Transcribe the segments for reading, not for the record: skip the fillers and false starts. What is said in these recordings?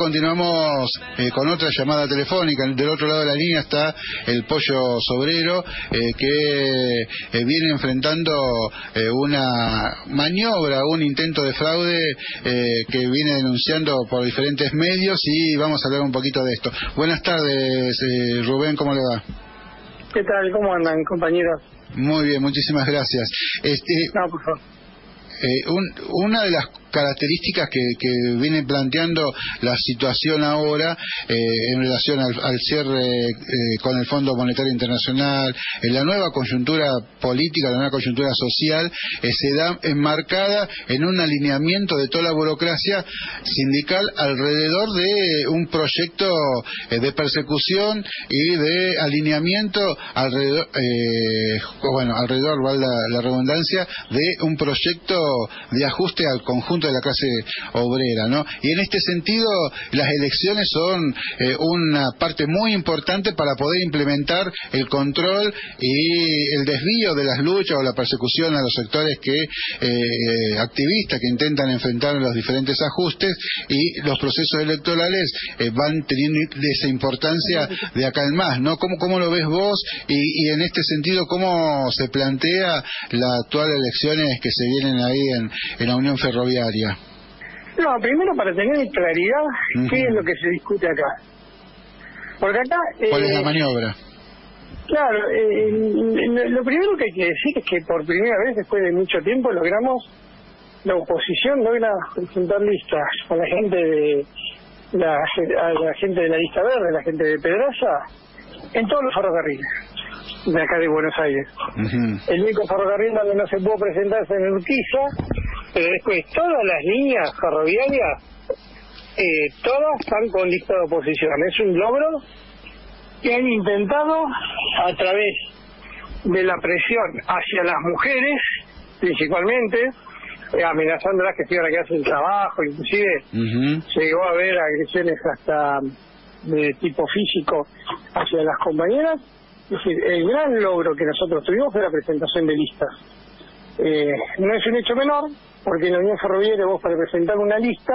continuamos con otra llamada telefónica. Del otro lado de la línea está el Pollo Sobrero, que viene enfrentando una maniobra, un intento de fraude que viene denunciando por diferentes medios, y vamos a hablar un poquito de esto. Buenas tardes, Rubén, ¿cómo le va? ¿Qué tal? ¿Cómo andan, compañeros? Muy bien, muchísimas gracias. No, por favor. Una de las características que viene planteando la situación ahora en relación al cierre con el Fondo Monetario Internacional, en la nueva coyuntura política, la nueva coyuntura social, se da enmarcada en un alineamiento de toda la burocracia sindical alrededor de un proyecto de persecución y de alineamiento alrededor, valga la redundancia, de un proyecto de ajuste al conjunto de la clase obrera, ¿no? Y en este sentido, las elecciones son una parte muy importante para poder implementar el control y el desvío de las luchas o la persecución a los sectores activistas que intentan enfrentar los diferentes ajustes, y los procesos electorales van teniendo esa importancia de acá en más, ¿no? ¿Cómo lo ves vos? Y en este sentido, ¿cómo se plantea las actuales elecciones que se vienen ahí en la Unión Ferroviaria? No, primero para tener claridad qué es lo que se discute acá. Porque acá... ¿Cuál es la maniobra? Claro, lo primero que hay que decir es que por primera vez, después de mucho tiempo, la oposición logra presentar listas a la gente de la lista verde, la gente de Pedraza, en todos los ferrocarriles de acá de Buenos Aires. El único ferrocarril donde no se pudo presentarse en Urquiza, pero después todas las líneas ferroviarias, todas están con lista de oposición. Es un logro que han intentado, a través de la presión hacia las mujeres, principalmente, amenazándolas que se iban a quedar sin trabajo, inclusive llegó a haber agresiones hasta de tipo físico hacia las compañeras. Es decir, el gran logro que nosotros tuvimos fue la presentación de listas. No es un hecho menor, porque en la Unión Ferroviaria vos, para presentar una lista,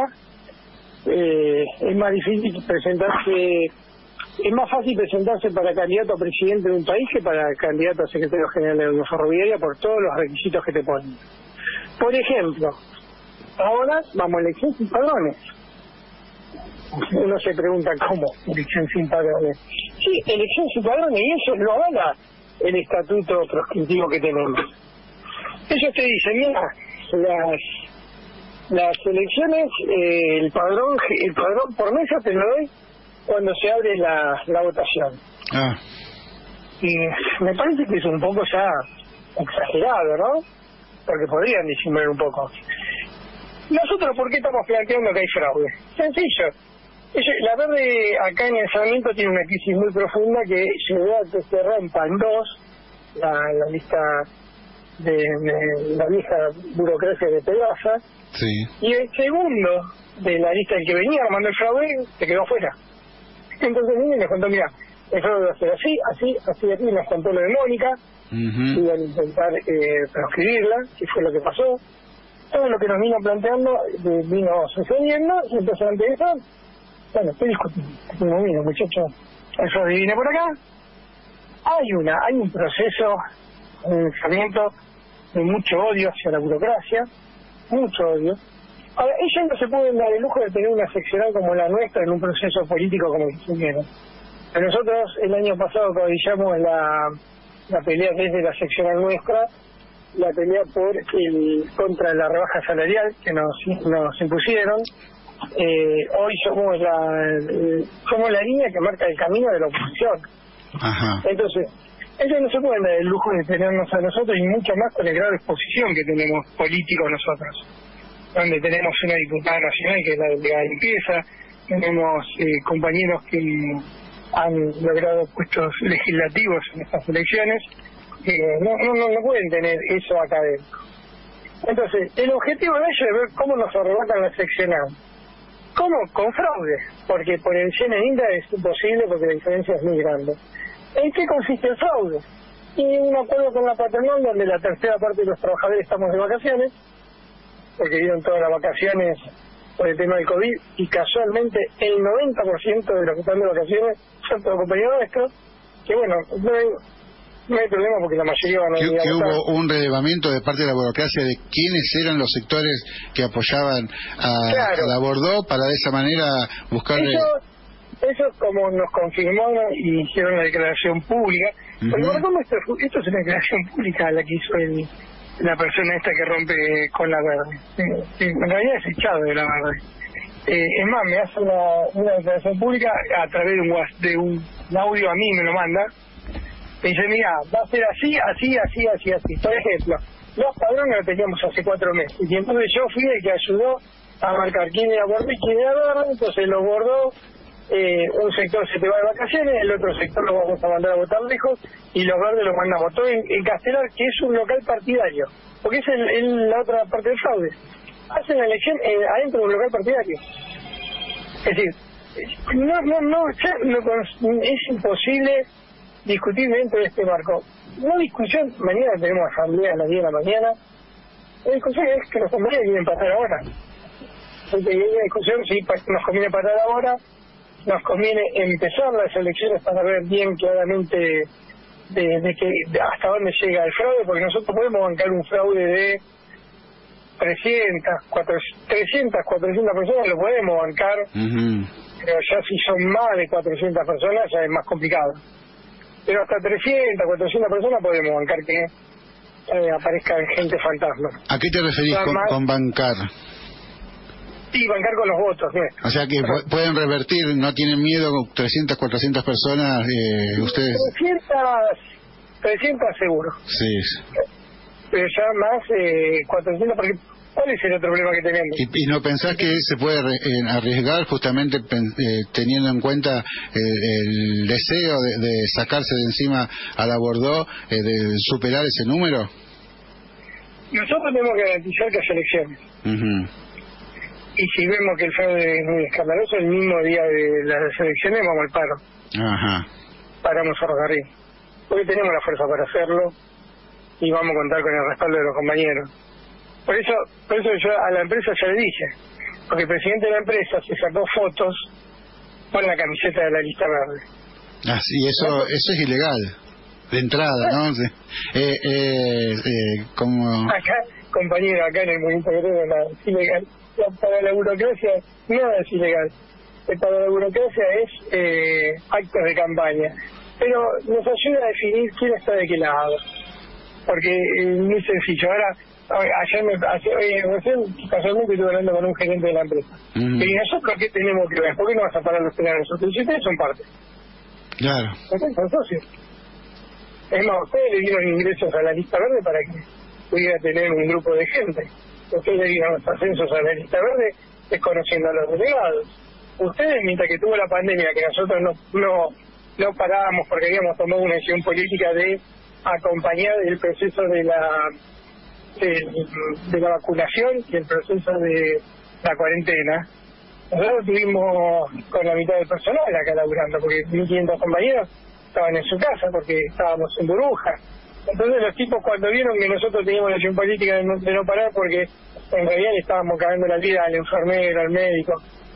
es más difícil presentarse, es más fácil presentarse para candidato a presidente de un país que para candidato a secretario general de la Unión Ferroviaria, por todos los requisitos que te ponen. Por ejemplo, ahora vamos a elección sin padrones. Uno se pregunta, ¿cómo elección sin padrones? Sí, elección sin padrones, y eso lo avala el estatuto proscriptivo que tenemos. Ellos te dicen, mira, las elecciones, el padrón por mesa te lo doy cuando se abre la votación. Y me parece que es un poco ya exagerado, ¿no? Porque podrían disimular un poco. ¿Nosotros por qué estamos planteando que hay fraude? Sencillo. La Verde acá en el Sarmiento tiene una crisis muy profunda que llevó a que se rompa en dos la lista de la vieja burocracia de Pedraza. Sí. Y el segundo de la lista del que venía armando el fraude se quedó afuera. Entonces vino y les contó, mira, el fraude va a ser así, aquí nos contó lo de Mónica, iban a intentar proscribirla, que fue lo que pasó. Todo lo que nos vino planteando vino sucediendo, y entonces ante eso, bueno, estoy discutiendo, mira, muchachos, el fraude viene por acá. Hay un proceso, un pensamiento de mucho odio hacia la burocracia, mucho odio. Ahora, ellos no se pueden dar el lujo de tener una seccional como la nuestra en un proceso político como el que tuvieron. Pero nosotros el año pasado caballamos la pelea desde la seccional nuestra, la pelea contra la rebaja salarial que nos impusieron. Hoy somos la línea que marca el camino de la oposición. Entonces, ellos no se pueden dar el lujo de tenernos a nosotros, y mucho más con el grado de exposición que tenemos políticos nosotros, donde tenemos una diputada nacional que es la delegada de limpieza, tenemos compañeros que han logrado puestos legislativos en estas elecciones, no pueden tener eso acá adentro. Entonces, el objetivo de ellos es ver cómo nos arrebatan la seccional. ¿Cómo? Con fraude, porque por el CNINDA es imposible, porque la diferencia es muy grande. ¿En qué consiste el fraude? Y un acuerdo con la patronal donde la tercera parte de los trabajadores estamos de vacaciones, porque vieron todas las vacaciones por el tema del COVID, y casualmente el 90% de los que están de vacaciones son todos compañeros nuestros, que bueno, no hay problema porque la mayoría van a ir a que votar. Hubo un relevamiento de parte de la burocracia de quiénes eran los sectores que apoyaban a la Bordó para de esa manera buscarle... Eso como nos confirmaron y hicieron la declaración pública. Pero esto es una declaración pública la que hizo la persona esta que rompe con la verde. En realidad es echado de la verde. Es más, me hace una declaración pública a través de un audio, a mí me lo manda. Me dice, mira, va a ser así. Por ejemplo, los padrones los teníamos hace 4 meses. Y entonces yo fui el que ayudó a marcar quién era verde y quién era verde. Entonces lo bordó. Un sector se te va de vacaciones, el otro sector lo vamos a mandar a votar lejos y los verdes los mandamos todo en Castelar, que es un local partidario, porque es la otra parte del fraude. Hacen la elección adentro de un local partidario. Es decir, es imposible discutir dentro de este marco. La discusión, mañana tenemos asamblea a las 10 de la mañana, la discusión es que los compañeros quieren pasar ahora. Porque hay una discusión si nos conviene pasar ahora. Nos conviene empezar las elecciones para ver bien claramente de hasta dónde llega el fraude, porque nosotros podemos bancar un fraude de 300, 400 personas, lo podemos bancar, pero ya si son más de 400 personas ya es más complicado. Pero hasta 300, 400 personas podemos bancar que aparezcan gente fantasma. ¿A qué te referís con bancar? Sí, bancar con los votos nuestros. O sea que pueden revertir, no tienen miedo, 300, 400 personas, ustedes... 300 seguro. Sí. Pero ya más 400, porque ¿cuál es el otro problema que tenemos? ¿Y no pensás que se puede arriesgar justamente teniendo en cuenta el deseo de sacarse de encima a la Bordó, de superar ese número? Nosotros tenemos que garantizar que haya elecciones. Y si vemos que el fraude es muy escandaloso, el mismo día de las elecciones vamos al paro. Paramos ferrocarril. Porque tenemos la fuerza para hacerlo y vamos a contar con el respaldo de los compañeros. Por eso yo a la empresa ya le dije, porque el presidente de la empresa se sacó fotos con la camiseta de la lista verde. Sí, eso es ilegal, de entrada, ¿no? Como... Acá, compañero, acá en el movimiento obrero nada es ilegal. Para la burocracia nada es ilegal. Para la burocracia es actos de campaña. Pero nos ayuda a definir quién está de qué lado. Porque es muy sencillo. Recién casualmente estuve hablando con un gerente de la empresa. Y nosotros, ¿qué tenemos que ver? ¿Por qué no vas a parar los penales? Ustedes son parte. Claro. Ustedes son socios. Es más, ustedes le dieron ingresos a la lista verde para que pudiera tener un grupo de gente. Ustedes le dieron los ascensos a la lista verde desconociendo a los delegados. Ustedes, mientras que tuvo la pandemia, que nosotros no parábamos porque habíamos tomado una decisión política de acompañar el proceso de la vacunación y el proceso de la cuarentena, nosotros estuvimos con la mitad del personal acá laburando, porque 1.500 compañeros estaban en su casa porque estábamos en burbuja. Entonces los tipos, cuando vieron que nosotros teníamos la decisión política de no parar, porque en realidad le estábamos cagando la vida al enfermero, al médico,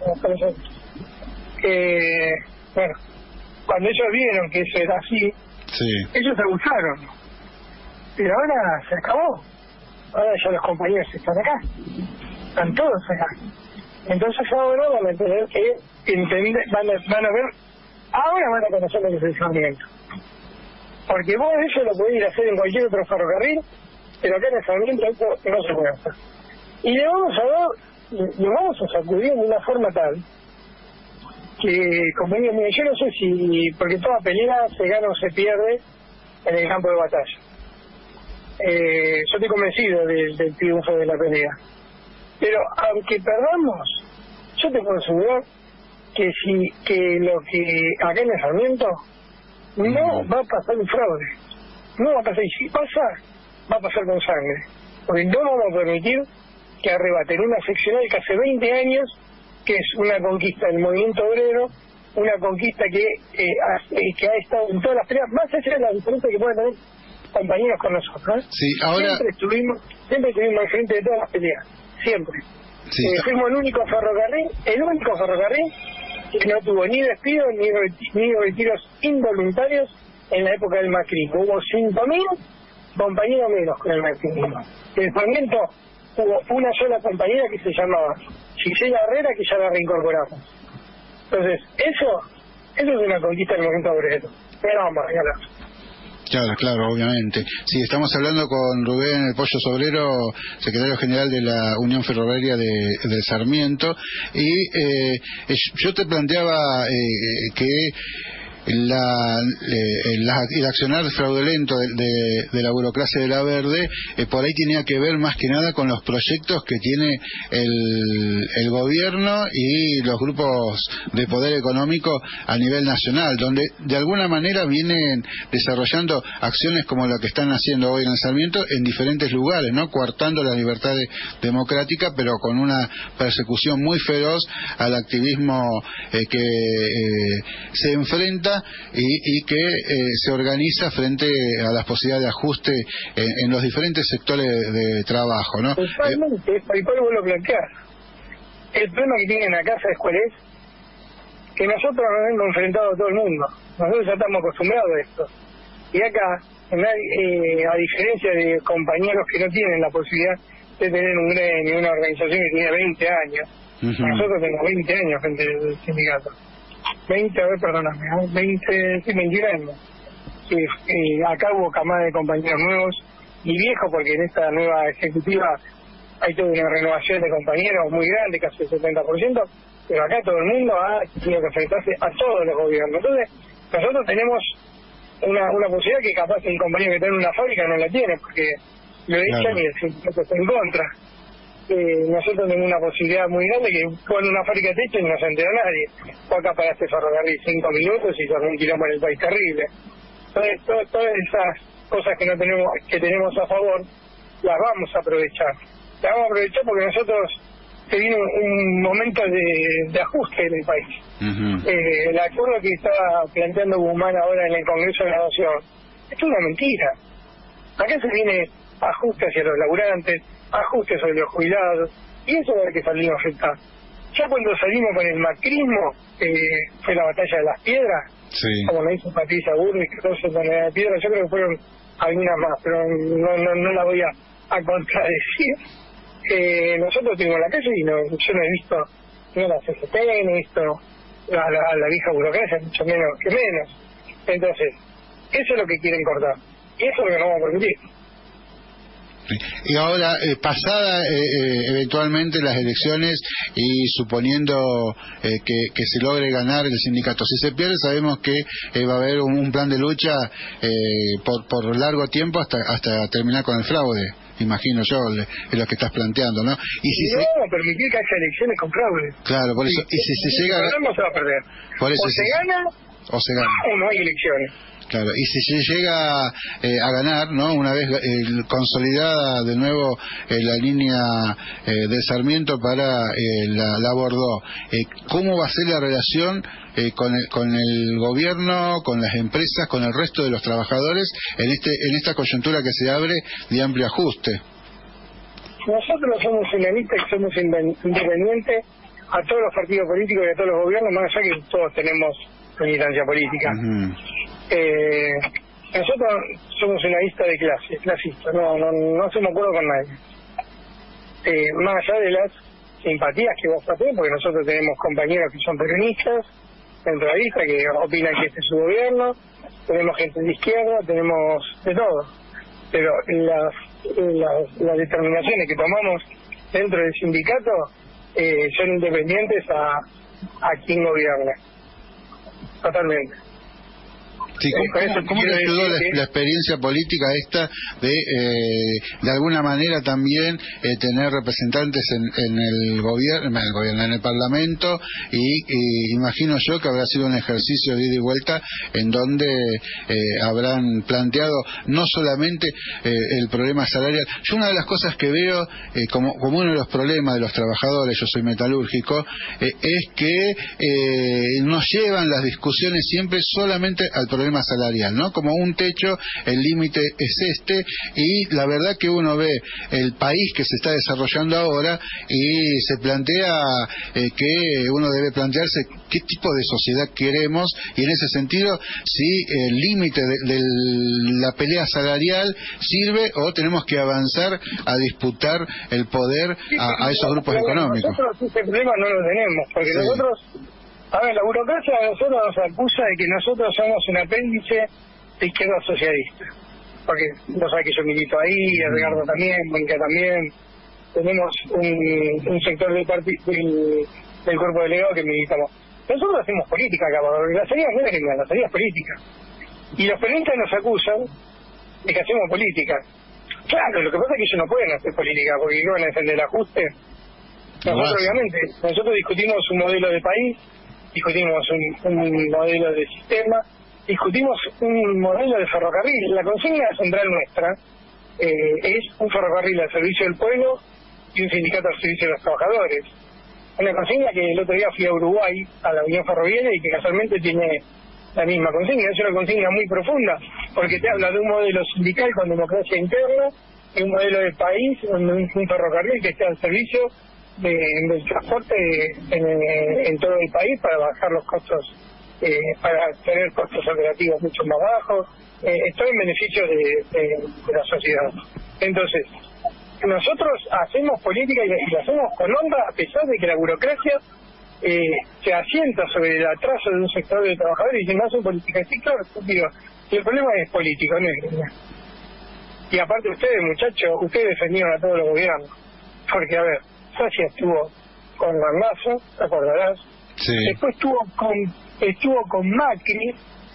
bueno, cuando ellos vieron que eso era así, ellos se abusaron. Pero ahora se acabó. Ahora ya los compañeros están acá, están todos acá. Entonces ahora van a tener que entender, van a ver, ahora van a conocer lo que es el Sarmiento. Porque vos eso lo podés ir a hacer en cualquier otro ferrocarril, pero acá en el Sarmiento eso no se puede hacer. Y le vamos a sacudir de una forma tal que, como digo, yo no sé si, porque toda pelea se gana o se pierde en el campo de batalla. Yo estoy convencido del triunfo de la pelea. Pero aunque perdamos, yo te puedo asegurar que lo que acá en el Sarmiento no va a pasar un fraude. No va a pasar, y si pasa, va a pasar con sangre. Porque no vamos a permitir que arrebaten una seccional que hace 20 años, que es una conquista del movimiento obrero, una conquista que ha estado en todas las peleas, más allá de las diferencias que pueden tener compañeros con nosotros. Sí, ahora... Siempre estuvimos al frente de todas las peleas, siempre. Sí. Fuimos el único ferrocarril que no tuvo ni despidos ni retiros involuntarios en la época del macrismo. Hubo 5.000 compañeros menos con el macrismo. En el Sarmiento hubo una sola compañera que se llamaba Gisela Herrera, que ya la reincorporamos. Entonces, eso es una conquista del movimiento obrero. Pero vamos a regalar. Claro, obviamente. Sí, estamos hablando con Rubén El Pollo Sobrero, secretario general de la Unión Ferroviaria de Sarmiento, y yo te planteaba que el accionar fraudulento de la burocracia de la Verde por ahí tenía que ver más que nada con los proyectos que tiene el gobierno y los grupos de poder económico a nivel nacional, donde de alguna manera vienen desarrollando acciones como la que están haciendo hoy en el Sarmiento en diferentes lugares, ¿no? Coartando la libertad democrática, pero con una persecución muy feroz al activismo que se enfrenta y que se organiza frente a las posibilidades de ajuste en los diferentes sectores de trabajo, ¿no? Totalmente, y por vos lo planteás. El problema que tienen acá, ¿sabes cuál es? Que nosotros nos hemos enfrentado a todo el mundo. Nosotros ya estamos acostumbrados a esto. Y acá, a diferencia de compañeros que no tienen la posibilidad de tener un gremio, una organización que tiene 20 años, nosotros tenemos 20 años frente al sindicato. 21 años. Acá hubo camada de compañeros nuevos y viejos, porque en esta nueva ejecutiva hay toda una renovación de compañeros muy grande, casi el 70%, pero acá todo el mundo ha tenido que enfrentarse a todos los gobiernos. Entonces, nosotros tenemos una posibilidad que capaz el compañero que tiene una fábrica no la tiene, porque lo echan y el sindicato está en contra. Nosotros tenemos una posibilidad muy grande que ponen una fábrica de techo y no se entera nadie. O acá paraste ferrocarril 5 minutos y se armó un quilombo en el país terrible. Entonces, todas esas cosas que tenemos a favor, las vamos a aprovechar. Las vamos a aprovechar porque nosotros se viene un momento de ajuste en el país. El acuerdo que está planteando Guzmán ahora en el Congreso de la Nación es una mentira. Acá se viene ajuste hacia los laburantes, ajuste sobre los jubilados, y eso es lo que salimos a afectar. Ya cuando salimos con el macrismo, fue la batalla de las piedras, como me dijo Patricia Burris, 14 toneladas de piedras, yo creo que fueron algunas más, pero no la voy a contradecir. Nosotros tuvimos la calle y yo no he visto ni a la CGT, no he visto a la vieja burocracia, mucho menos que menos. Entonces, eso es lo que quieren cortar, y eso es lo que no vamos a permitir. Y ahora, pasada eventualmente las elecciones y suponiendo que se logre ganar el sindicato, si se pierde sabemos que va a haber un plan de lucha por largo tiempo hasta terminar con el fraude, imagino yo, es lo que estás planteando, ¿no? Y si no vamos a permitir que haya elecciones con fraude. Claro, por eso, y si se llega no se va a perder. Por eso, o se gana o no hay elecciones. Claro, y si se llega a ganar, ¿no? Una vez consolidada de nuevo la línea de Sarmiento para la Bordeaux, ¿cómo va a ser la relación con el gobierno, con las empresas, con el resto de los trabajadores en esta coyuntura que se abre de amplio ajuste? Nosotros somos finalistas y somos independientes a todos los partidos políticos y a todos los gobiernos, más allá que todos tenemos militancia política. Nosotros somos una lista de clasistas, no hacemos acuerdo con nadie. Más allá de las simpatías que vos tenés, porque nosotros tenemos compañeros que son peronistas, centralistas, que opinan que este es su gobierno, tenemos gente de izquierda, tenemos de todo. Pero las determinaciones que tomamos dentro del sindicato son independientes a quien gobierna. Totalmente. Sí, ¿cómo le ayudó la experiencia política esta de alguna manera también tener representantes en el gobierno, en el Parlamento, y imagino yo que habrá sido un ejercicio de ida y vuelta en donde habrán planteado no solamente el problema salarial? Yo una de las cosas que veo como uno de los problemas de los trabajadores, yo soy metalúrgico, es que nos llevan las discusiones siempre solamente al problema problema salarial, ¿no? Como un techo, el límite es este, y la verdad que uno ve el país que se está desarrollando ahora y se plantea que uno debe plantearse qué tipo de sociedad queremos, y en ese sentido, si el límite de la pelea salarial sirve o tenemos que avanzar a disputar el poder a esos grupos económicos. Nosotros ese problema no lo tenemos, porque nosotros, a ver, la burocracia a nosotros nos acusa de que nosotros somos un apéndice de izquierda socialista, porque vos sabés que yo milito ahí, Edgardo también, Mónica también, tenemos un sector del cuerpo delegado que militamos. Nosotros hacemos política acá, porque la salida no es criminal, la salida es política. Y los peronistas nos acusan de que hacemos política. Claro, lo que pasa es que ellos no pueden hacer política, porque ¿qué van a defender el ajuste? Nosotros, obviamente, nosotros discutimos un modelo de país, discutimos un modelo de sistema, discutimos un modelo de ferrocarril. La consigna central nuestra es un ferrocarril al servicio del pueblo y un sindicato al servicio de los trabajadores. Una consigna que el otro día fui a Uruguay, a la Unión Ferroviaria, y que casualmente tiene la misma consigna. Es una consigna muy profunda, porque te habla de un modelo sindical con democracia interna, y un modelo de país, un ferrocarril que esté al servicio del transporte en todo el país para bajar los costos, para tener costos operativos mucho más bajos, esto en beneficio de la sociedad. Entonces, nosotros hacemos política y la hacemos con onda, a pesar de que la burocracia se asienta sobre el atraso de un sector de trabajadores y si no hacen política. Sí, claro, digo, y el problema es político, no es criminal. Y aparte ustedes, muchachos, ustedes defendieron a todos los gobiernos, porque a ver, Sacia estuvo con Randazzo, ¿te acordarás? Sí. Después estuvo con Macri,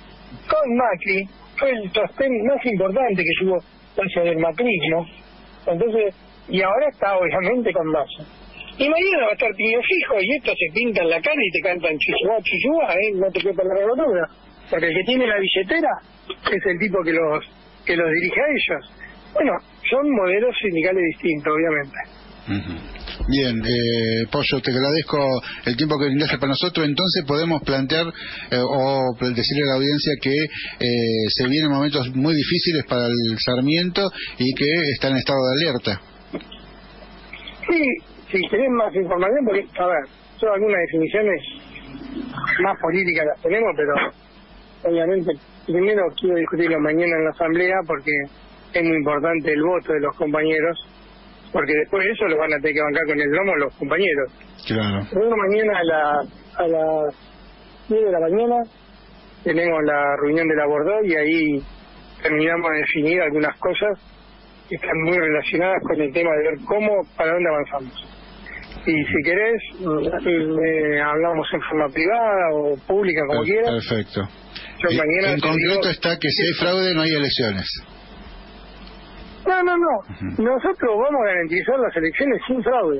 fue el sostén más importante que tuvo Sacia del macrismo. Entonces, y ahora está obviamente con Massa. Y mañana va a estar Piña Fijo, y esto se pinta en la cara y te cantan chuchuá, no te quepa la rotura. Porque el que tiene la billetera es el tipo que los dirige a ellos. Bueno, son modelos sindicales distintos, obviamente. Bien, Pollo, te agradezco el tiempo que brindaste para nosotros. Entonces podemos plantear o decirle a la audiencia que se vienen momentos muy difíciles para el Sarmiento y que está en estado de alerta. Sí, si querés más información, porque, a ver, son algunas definiciones más políticas las tenemos, pero obviamente primero quiero discutirlo mañana en la asamblea porque es muy importante el voto de los compañeros, porque después de eso lo van a tener que bancar con el lomo los compañeros. Claro. Luego mañana a las 10 de la mañana tenemos la reunión de la Bordeaux y ahí terminamos de definir algunas cosas que están muy relacionadas con el tema de ver para dónde avanzamos. Y si querés, hablamos en forma privada o pública, como quieras. Perfecto. Mañana en concreto está que si hay fraude no hay elecciones. No. Nosotros vamos a garantizar las elecciones sin fraude.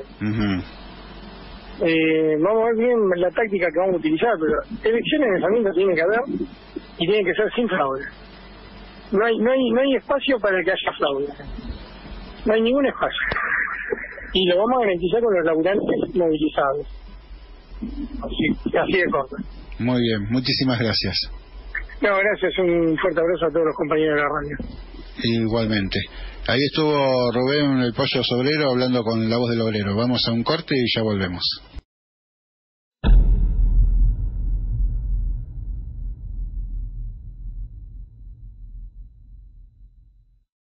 Vamos a ver bien la táctica que vamos a utilizar, pero elecciones en el Sarmiento tienen que haber y tienen que ser sin fraude. No hay espacio para el que haya fraude. No hay ningún espacio. Y lo vamos a garantizar con los laburantes movilizados. Así de corto. Muy bien, muchísimas gracias. No, gracias, un fuerte abrazo a todos los compañeros de la radio. Igualmente. Ahí estuvo Rubén, el Pollo Sobrero, hablando con la voz del obrero. Vamos a un corte y ya volvemos.